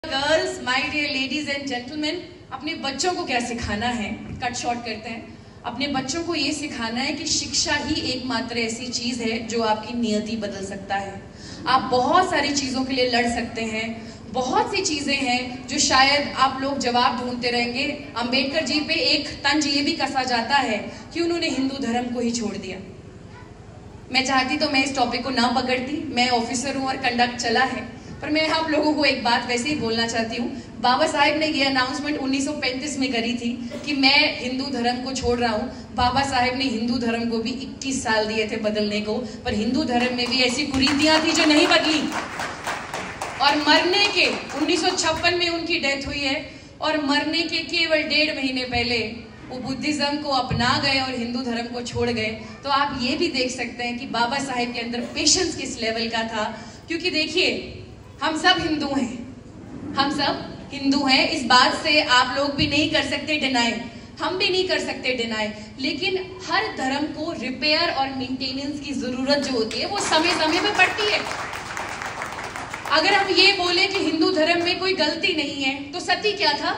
Girls, my dear ladies and gentleman, अपने बच्चों को क्या सिखाना है, कट शॉर्ट करते हैं। अपने बच्चों को ये सिखाना है कि शिक्षा ही एकमात्र ऐसी चीज है जो आपकी नियति बदल सकता है। आप बहुत सारी चीजों के लिए लड़ सकते हैं, बहुत सी चीजें हैं जो शायद आप लोग जवाब ढूंढते रहेंगे। अंबेडकर जी पे एक तंज ये भी कसा जाता है कि उन्होंने हिंदू धर्म को ही छोड़ दिया। मैं चाहती तो मैं इस टॉपिक को ना पकड़ती, मैं ऑफिसर हूं और कंडक्ट चला है, पर मैं आप लोगों को एक बात वैसे ही बोलना चाहती हूँ। बाबा साहेब ने ये अनाउंसमेंट 1935 में करी थी कि मैं हिंदू धर्म को छोड़ रहा हूँ। बाबा साहेब ने हिंदू धर्म को भी 21 साल दिए थे बदलने को, पर हिंदू धर्म में भी ऐसी कुरीतियां थी जो नहीं बदली। और मरने के 1956 में उनकी डेथ हुई है, और मरने के केवल 1.5 महीने पहले वो बुद्धिज्म को अपना गए और हिंदू धर्म को छोड़ गए। तो आप ये भी देख सकते हैं कि बाबा साहेब के अंदर पेशेंस किस लेवल का था। क्योंकि देखिए, हम सब हिंदू हैं, हम सब हिंदू हैं, इस बात से आप लोग भी नहीं कर सकते डिनाई, हम भी नहीं कर सकते डिनाई। लेकिन हर धर्म को रिपेयर और मेंटेनेंस की जरूरत जो होती है वो समय समय में पड़ती है। अगर हम ये बोले कि हिंदू धर्म में कोई गलती नहीं है, तो सती क्या था?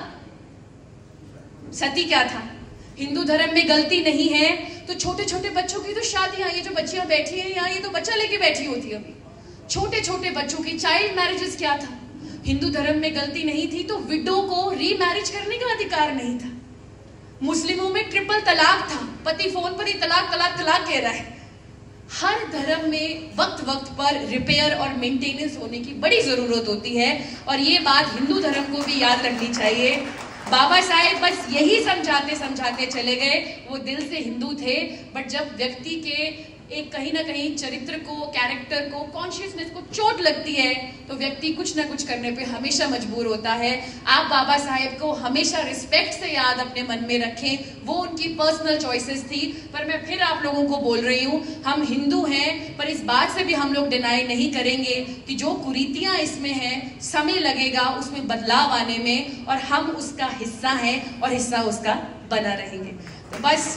सती क्या था? हिंदू धर्म में गलती नहीं है तो छोटे छोटे बच्चों की तो शादियां, ये जो बच्चियां बैठी हैं यहाँ, ये तो बच्चा लेके बैठी होती है अभी, छोटे छोटे बच्चों की चाइल्ड मैरिजेस क्या था? हिंदू धर्म में गलती नहीं थी तो विडो को रीमैरिज करने का अधिकार नहीं था। मुस्लिमों में ट्रिपल तलाक था, पति फोन पर ही तलाक तलाक तलाक कह रहा है। हर धर्म में वक्त वक्त पर रिपेयर और मेंटेनेंस होने की बड़ी जरूरत होती है, और ये बात हिंदू धर्म को भी याद रखनी चाहिए। बाबा साहेब बस यही समझाते समझाते चले गए, वो दिल से हिंदू थे, बट जब व्यक्ति के एक कहीं ना कहीं चरित्र को, कैरेक्टर को, कॉन्शियसनेस को चोट लगती है तो व्यक्ति कुछ ना कुछ करने पे हमेशा मजबूर होता है। आप बाबा साहेब को हमेशा रिस्पेक्ट से याद अपने मन में रखें, वो उनकी पर्सनल चॉइसेस थी। पर मैं फिर आप लोगों को बोल रही हूँ, हम हिंदू हैं, पर इस बात से भी हम लोग डिनाई नहीं करेंगे कि जो कुरीतियां इसमें हैं, समय लगेगा उसमें बदलाव आने में, और हम उसका हिस्सा हैं और हिस्सा उसका बना रहेंगे। तो बस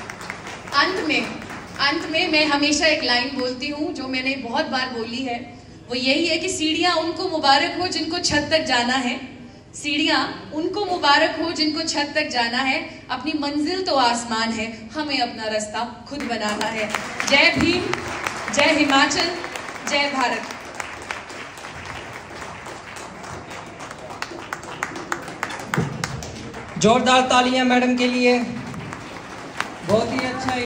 अंत में मैं हमेशा एक लाइन बोलती हूँ जो मैंने बहुत बार बोली है, वो यही है कि सीढ़ियाँ उनको मुबारक हो जिनको छत तक जाना है, सीढ़ियाँ उनको मुबारक हो जिनको छत तक जाना है, अपनी मंजिल तो आसमान है, हमें अपना रास्ता खुद बनाना है। जय भीम, जय हिमाचल, जय भारत। जोरदार तालियां मैडम के लिए। बहुत ही